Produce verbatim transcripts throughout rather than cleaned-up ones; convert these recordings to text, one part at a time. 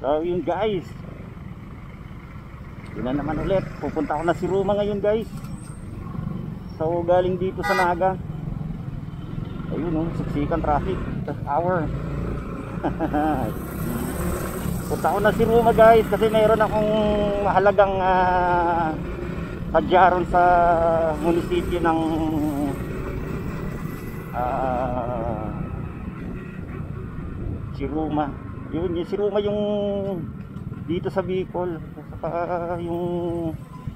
So yun guys, yun na naman ulit, pupunta ako na si Ruma ngayon guys. So galing dito sa Naga, ayun oh, siksikan traffic, hour. Punta ako na si Ruma guys, kasi mayroon akong mahalagang uh, sadyaron sa munisipyo ng uh, si Ruma. Yun, yung si Ruma yung dito sa Bicol, saka yung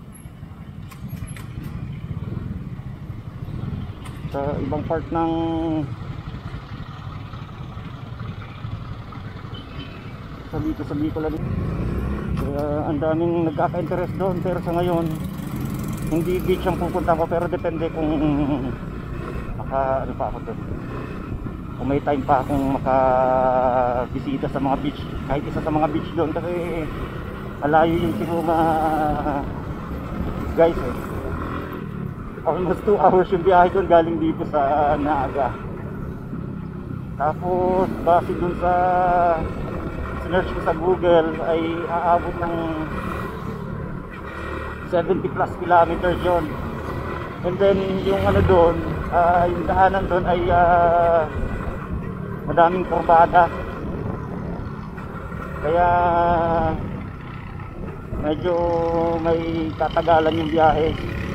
sa ibang part ng sa dito sa Bicol. Kaya ang daming nagkaka-interest doon, pero sa ngayon hindi beach ang pupunta ko, pero depende kung maka ano pa ako doon, kung may time pa akong makabisita sa mga beach, kahit isa sa mga beach doon, kasi malayo yung Ruma guys eh. Almost two hours yung biyahe doon galing dito sa Naga. Tapos base doon sa search ko sa Google ay aabot ng seventy plus kilometers yun. And then yung ano doon, uh, yung daanan doon ay uh, madaming kurbada, kaya medyo may tatagalan yung biyahe.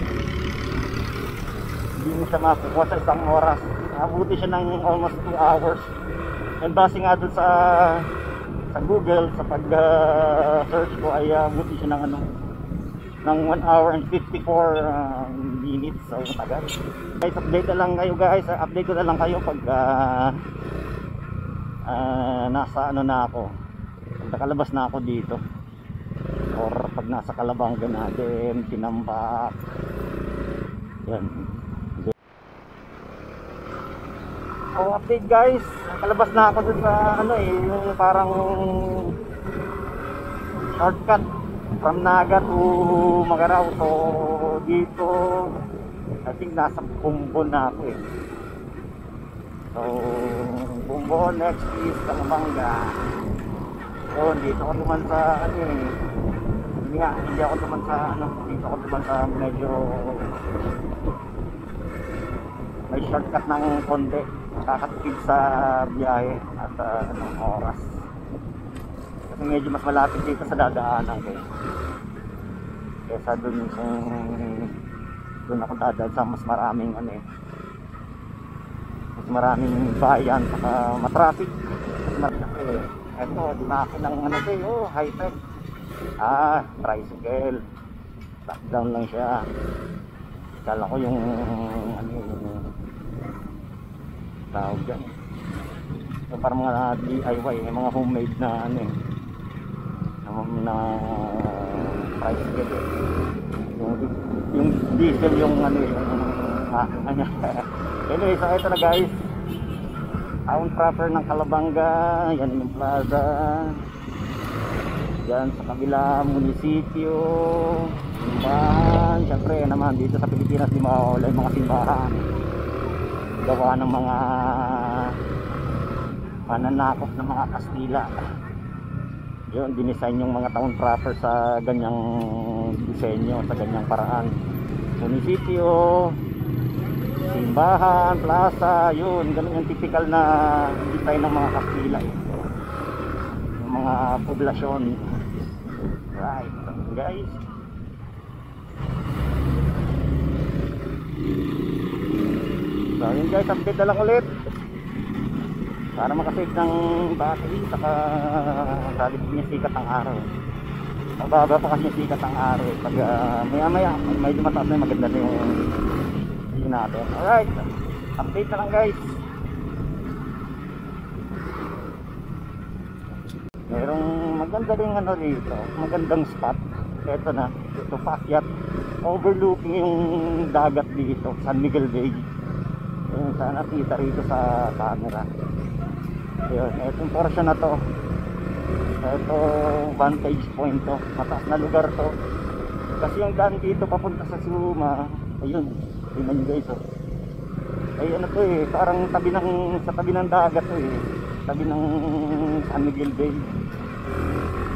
Hindi mo siya makukuha sa isang oras, abuti siya ng almost two hours. And base nga doon sa sa Google, sa pag uh, search ko ay abuti siya ng ano, ng one hour and fifty-four uh, minutes. So matagal guys, update na lang kayo guys, update ko na lang kayo pag uh, Uh, nasa ano na ako, pag nakalabas na ako dito, or pag nasa Calabanga natin, Tinambak, yan. So update guys, nakalabas na ako dun sa ano eh, yung parang shortcut from Naga to Magarao. So dito I think nasa Bumbo na ako eh. So Bumbo, next is Calabanga. So dito ako naman sa ano eh, hindi nga, hindi ako naman sa ano, dito ako naman sa medyo may shortcut ng konti, kakatipid sa biyahe at uh, anong oras, kasi medyo mas malapit dito sa dadaanan ko kesa dun kung dun ako dadaan sa mas maraming ano eh, mas maraming bayan, saka matraffic, mas matraffic eh. Eto, dinaki ng ano to eh, oh, high-tech, ah, tricycle, lockdown lang siya. Kala ko yung ano yung tawag dyan, so parang mga D I Y, mga homemade na ano eh, na, na tricycle eh. Yung, yung diesel yung ano yung ah, ano. Anyway, so ito na guys, town proper ng Calabanga. Yan yung plaza, yan sa kabila munisipyo, simbahan. Siyempre naman dito sa Pilipinas di mawawala yung mga simbahan, gawa ng mga pananakop ng mga Kastila. Yun, dinesign yung mga town proper sa ganyang disenyo, sa ganyang paraan. Munisipyo, simbahan, plaza, yun, ganun yung typical na design ng mga Kastila eh. Yung mga poblasyon. Right, guys. So yun guys, update na lang ulit para makasave ng battery, saka sabi ko niya sikat ang araw, mababa pa kasi sikat ang araw pag uh, maya maya may dumataas na, maganda na yung view natin. Alright, update na lang guys. Merong maganda rin ano rito, magandang spot. Ito na, ito paakyat, overlooking yung dagat dito, San Miguel Bay. Yun, sana kita rito sa camera. Yun, itong portion na to, ito vantage point to, mataas na lugar to, kasi yung daan dito papunta sa Ruma, ayun, tingnan nyo guys oh. Ay ano to eh, parang tabi ng, sa tabi ng dagat to eh, tabi ng San Miguel Bay.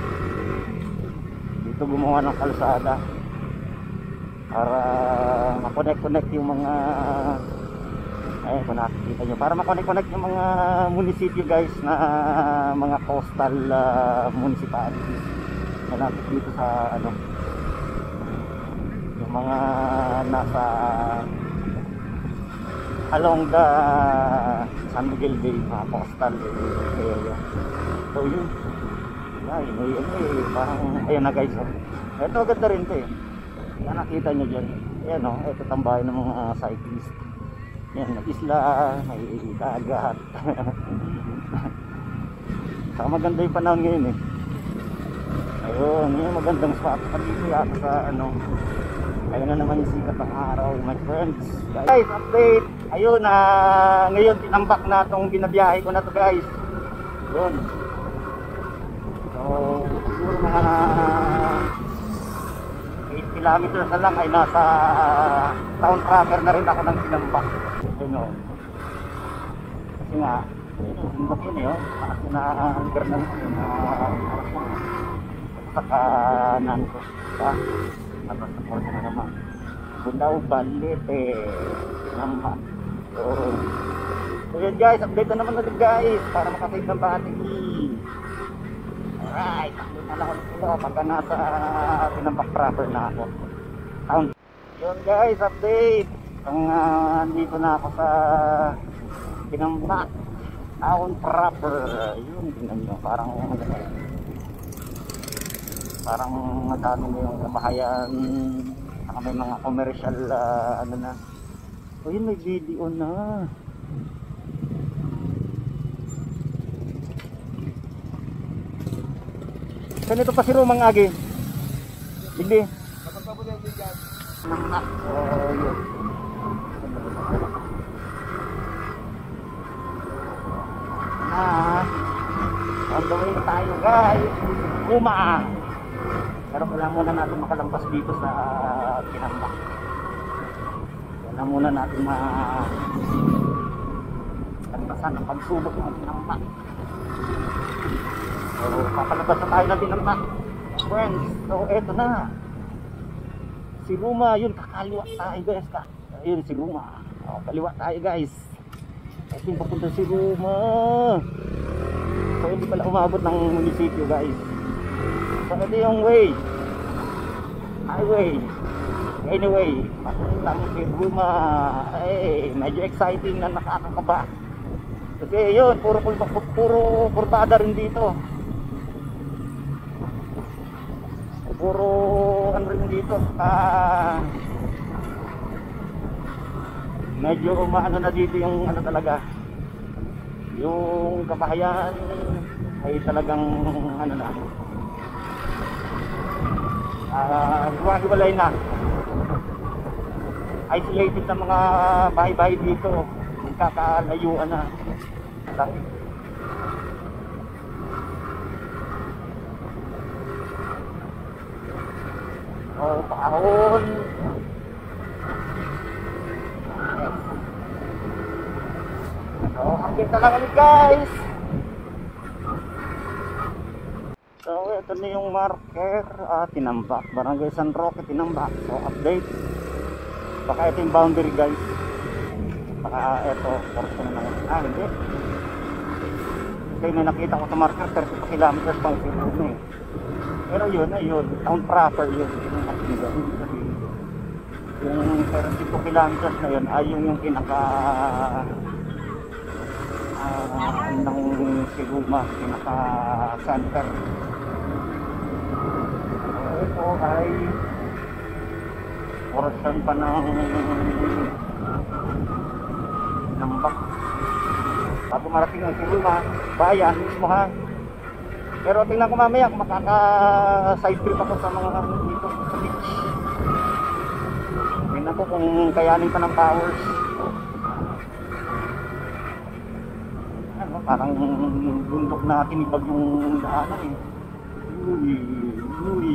dito gumawa ng kalsada para makonect-connect yung mga ayun kung nakikita nyo, para makonect-connect yung mga munisipyo guys na mga coastal uh, municipalities malapit dito sa ano yung mga nasa along the San Miguel Bay, mga coastal area. So yun ay, may ano eh, parang ayun na guys, oh. Ito ganda rin ito eh, yan nakita nyo dyan, ayan o, oh, ito tambahin ng mga uh, cyclist. Yan, may isla, may dagat. Saka maganda yung panahon ngayon eh. Ayun, yung magandang spot pa dito yata sa ano. Ayun na naman yung sikat ng araw, my friends. Guys, update. Ayun, uh, ngayon tinambak na itong binabiyahe ko na to guys. Yun. So, siguro mga eight kilometers na lang ay nasa uh, town tracker na rin ako ng tinambak. Yun o. Kasi nga, tinambak yun eh, parang na-hunger na lang yun. Sa kanan ko. Diba? Tapos sa porta na naman. Budaw, balit eh. Tinambak. So, so yun guys, update na naman natin guys para makasave ng battery. Alright, update na lang ulit ito pagka nasa tinambak proper na ako. Town. Yun guys, update. Ang uh, dito na ako sa tinambak town proper. Yun, tingnan nyo, parang parang madami na yung kabahayan, saka may mga commercial uh, ano na. So yun, may video na. Ganito pa si Romang Agi. Hindi. Oh, yun. Na, on the way na tayo guys. Uma. Pero kailangan muna natin makalampas dito sa tinambak. Kailangan muna natin ma lampasan ang pagsubok ng tinambak. So, papalabas na tayo ng tinambak. Friends, so eto na. Si Ruma, yun, kakaliwa tayo guys. Ka yun, si Ruma. O, kaliwa tayo guys. Ito yung papunta si Ruma. So, hindi pala umabot ng munisipyo guys. So, ito yung way. Highway. Anyway, papuntang si Ruma. Eh, medyo exciting na nakakakaba. Kasi yun, puro, puro, puro kurbada rin dito. Puro ano rin dito. Ah, medyo umaano na dito yung ano talaga. Yung kabahayan ay talagang ano na. Ah, hiwa-hiwalay na. Isolated na mga bahay-bahay dito. Kakalayuan na. Oh, paahon. So, hanggang na lang ulit guys. So, ito na yung marker. Ah, tinambak. Barangay San Roque, tinambak. So, update. Baka ito yung boundary guys. Baka ito, portion na naman. Ah, hindi. Kasi may nakita ko sa marker, thirty kilometers pang siguro eh. Pero yun, ayun, town proper yun. Yung thirty-two kilometers na yun, ay yung yung pinaka uh, ng Siguma, pinaka center. So, ito ay portion pa ng Tinambak. Bago marating ang Siguma, bayan mismo ha. Pero tingnan ko mamaya kung makaka-side trip ako sa mga dito sa beach. Tingnan ko kung kayanin pa ng powers. Ano, parang bundok na tinibag yung daanan eh. Uy, uy.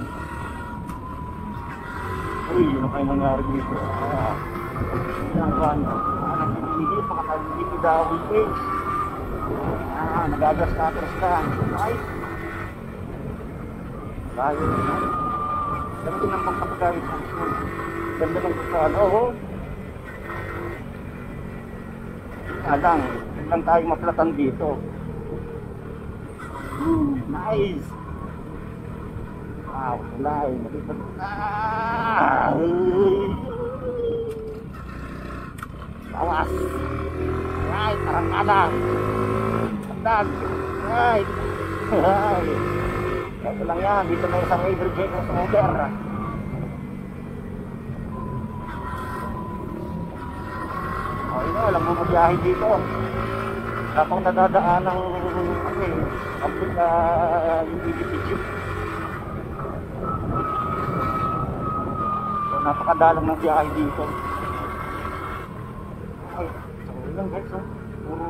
Uy, ano kayo nangyari dito? Ah, ang ano, ah, nagpipinigil, makakalimutin ko daw weekends. Ah, nagagas-katras ka. Ay. Tayo na. Ganda ng pagkakagayos ng school. Ganda ng kusaan. Oo. Alang, lang tayo maplatan dito. Nice. Wow, tulay. Malipad. Ah! Bawas. Right, arangkada. Tagdag. Right. Right. Ito lang yan. Dito na isang Raider J Cross Over. O, yun o. Walang bumabiyahe dito. Wala pang nadadaan ng ano eh. Kapit na yung B B P jeep. So, napakadalang ng biyahe dito. Ay, sorry lang guys oh. Puro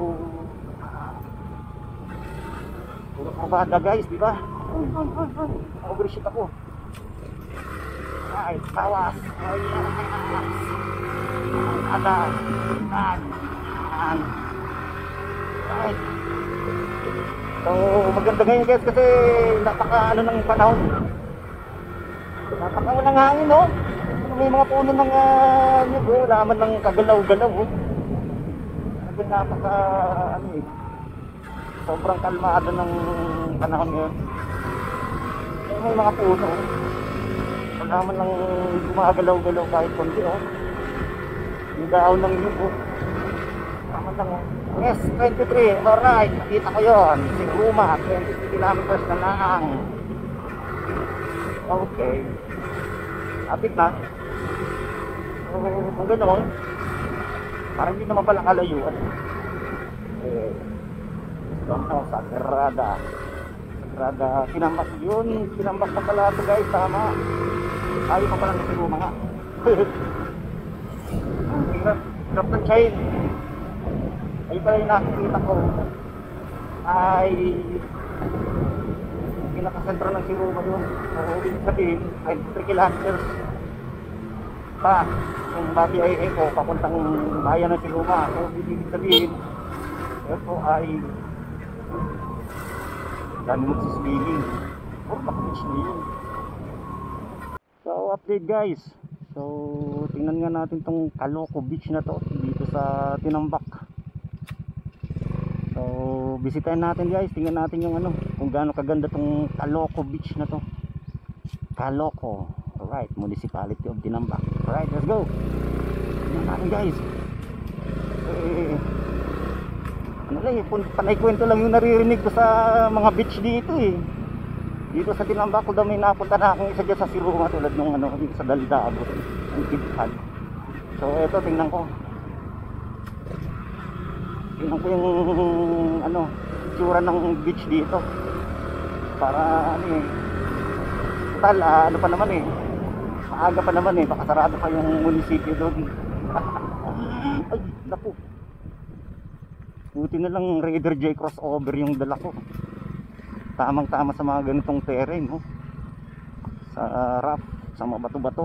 Puro kabada guys, di ba? Ay, ay, ay, ay. Overshoot ako. Ay, tawas. Ay, yes. Ada. Yan. Yan. Right. So, maganda ngayon guys kasi napaka ano ng panahon. Napaka walang hangin no? May mga puno ng uh, nyug, oh. Wala man ng kagalaw-galaw oh. Napaka ano eh. Sobrang kalmado ng panahon ngayon. Eh, may mga puno oh. Wala man lang gumagalaw-galaw kahit konti oh. Yung dahon ng nyug oh. Wala man lang oh. S twenty-three, alright, nakita ko yun. Singruma, twenty-three kilometers na lang. Okay. Kapit na. So, kung gano'n, parang hindi naman pala kalayuan. Eh, ito sa Sagrada. Sagrada, kinambak yun. Kinambak na pala ito guys, tama. Ayaw pa pala ng Singruma nga. Hirap, hirap ng chain. Ay pala yung nakikita ko ay pinakasentro ng Singruma doon. So, ibig sabihin ay three kilometers pa yung babiyahe ko papuntang bayan ng Singruma. So, ibig sabihin ito ay dami magsiswimming or makapag-swimming. So, update guys. So, tingnan nga natin tong Caloocan Beach na to dito sa Tinambak. So, bisitahin natin guys, tingnan natin yung ano, kung gaano kaganda tong Caloocan Beach na to. Caloocan, alright, Municipality of Tinambak. Alright, let's go. Tingnan natin guys. Eh, ano lang eh, panay kwento lang yung naririnig ko sa mga beach dito eh. Dito sa Tinambak ko daw may napunta na akong isa dyan sa Singruma tulad nung ano, sa Daldabot, yung Kidpad. So, eto, tingnan ko. Tingnan ko yung ano, tsura ng beach dito. Para ano eh, total ah, ano pa naman eh, maaga pa naman eh, baka sarado pa yung munisipyo doon. Ay, naku. Buti na lang Raider J crossover yung dala ko. Tamang tama sa mga ganitong terrain no? Sa rough, sa mga bato-bato.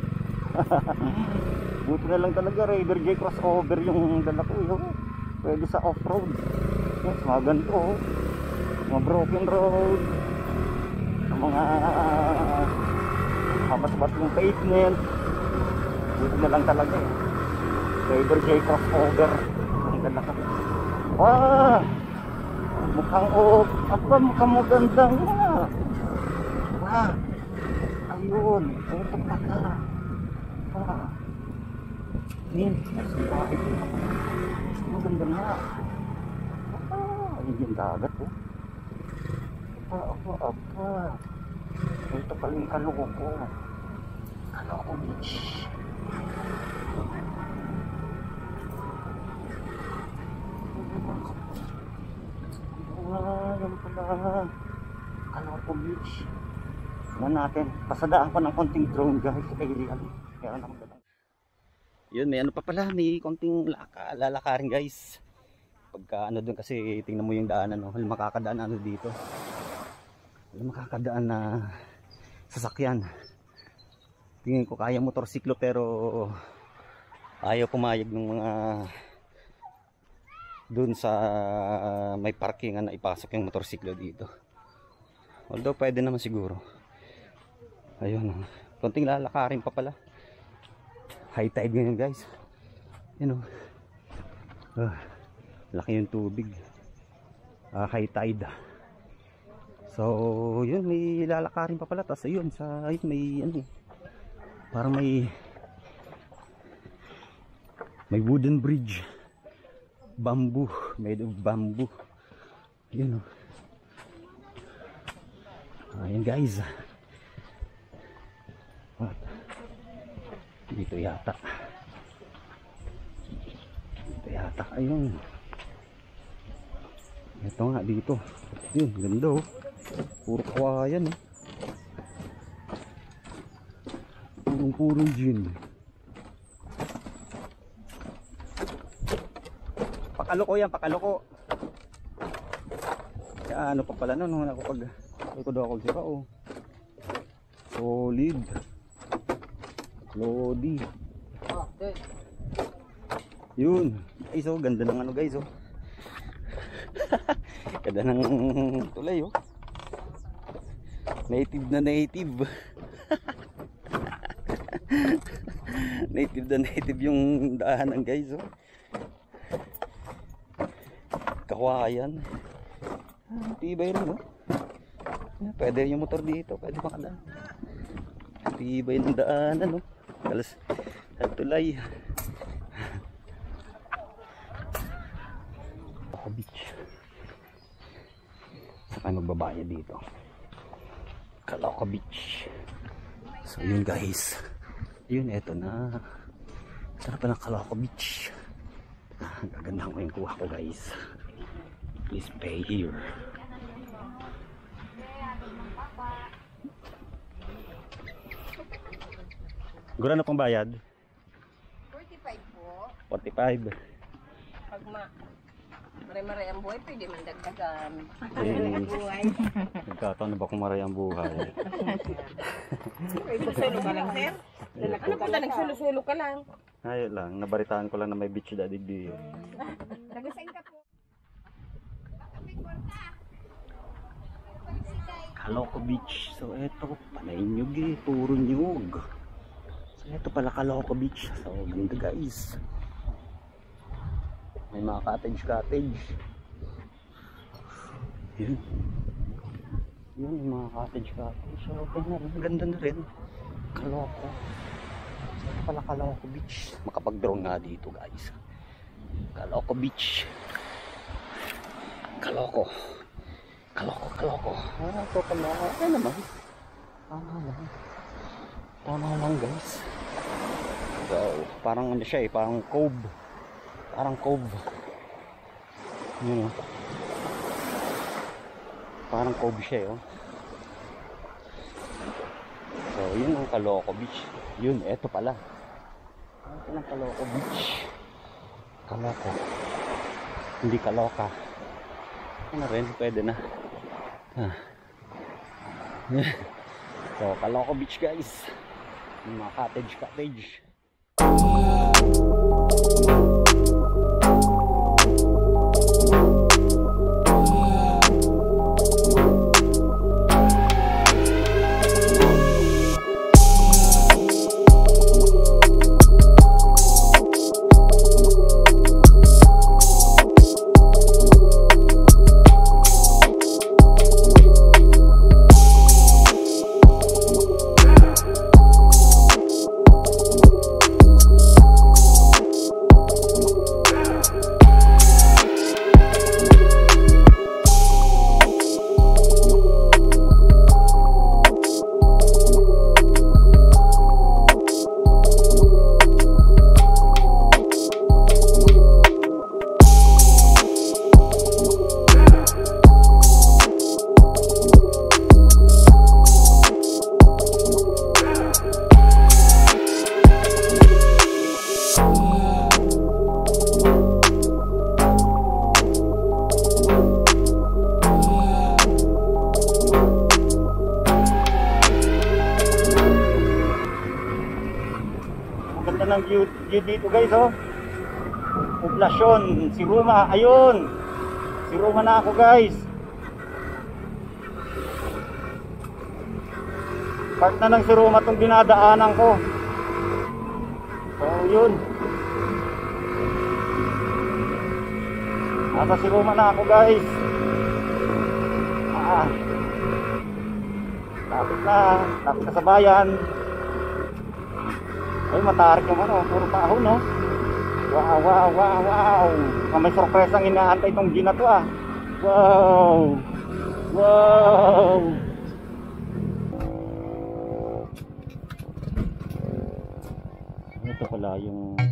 Buti na lang talaga Raider J crossover yung dala ko eh. Pwede sa off-road. Yes, mga ganito oh. Mga broken road, sa mga kabat-bat yung pavement. Buti na lang talaga eh. Raider J crossover ang dala ko. Ah! Mukhang oh, apa mukhang maganda nga. Wah. Ayun, ito pa ka. Ah. Nin, nasipahin ko. Maganda nga. Ah, ayun yung dagat oh. Apa, apa, apa. Ito pala yung Caloocan. Caloocan Beach. Ah, yan pala. Caloocan Beach. Tingnan natin. Pasadaan pa ng konting drone guys. Alien. Kaya naman dalang. Yun, may ano pa pala. May konting laka, lalakarin guys. Pagka ano dun kasi tingnan mo yung daanan. No? Makakadaan ano dito. Makakadaan na sasakyan. Tingin ko kaya motorsiklo pero ayaw pumayag ng mga dun sa may parkingan na ipasok yung motorsiklo dito. Although pwede naman siguro. Ayun, konting lalakarin pa pala. High tide ngayon guys. Yun o. Uh, laki yung tubig. Uh, high tide. So yun, may lalakarin pa pala. Tapos ayun, sa ayun may ano eh, parang may may wooden bridge, bamboo, made of bamboo. Yun o. Ayun guys. What? Dito yata. Dito yata. Ayun. Ito nga dito. Yun, ganda oh. Puro kawayan eh. Purong purong gin. Pakaloko yan, pakaloko. Kaya ano pa pala nun, nung ako pag ikod ako siya oh. Solid. Lodi. Yun. Ay so, ganda ng ano guys oh. Ganda ng tulay oh. Native na native. Native na native yung daanan guys oh. Kawayan. Tibay rin oh. Pwede yung motor dito, pwede makadaan. Tibay ng daanan oh. Kalas sa tulay. Ako beach. Saka magbabayad dito. Caloocan Beach. So yun guys. Yun, eto na. Sarap pa ng Caloocan Beach. Ah, gaganda ko yung kuha ko guys. Please pay here. Gura na pang bayad? forty-five po. forty-five. Pag ma mare-mare ang buhay, pwede man dagdagan. Eh, Buhay. nagkataon na ba kung maray ang buhay? Sulo ka lang, sir? Ano pa lang, sulo-sulo ka lang? Ayun lang, nabaritaan ko lang na may beach dadig di. Nagasain ka po. Caloocan Beach. So eto, panay nyug eh, puro nyug. So eto pala Caloocan Beach. So ganda guys. May mga cottage cottage. Yun. Yun yung mga cottage cottage. So ganda rin, ganda na rin. Caloocan. So eto pala Caloocan Beach. Makapag-drone nga dito guys. Caloocan Beach. Caloocan. Kaloko, kaloko. Ah, ito pala. Ano naman? Tama lang. Tama lang guys. So, parang ano siya eh. Parang cove. Parang cove. Yun o. Parang cove siya eh. Oh. So, yun ang Caloocan Beach. Yun, eto pala. Ito lang Caloocan Beach. Kaloko. Hindi kaloka. Ano rin, pwede na. Ah. So, Caloocan Beach guys. Yung mga cottage cottage. Ng view, view dito guys oh. Poblasyon, si Roma, ayun. Si Roma na ako guys. Part na ng Siroma itong dinadaanan ko. So yun. Nasa Siroma na ako guys. Ah, lapit na. Lapit na sa bayan. Ay, matarik yung ano. Puro tao, no? Wow, wow, wow, wow. Ah, may sorpresang inaantay itong gina to ah. Wow. Wow. Ito pala yung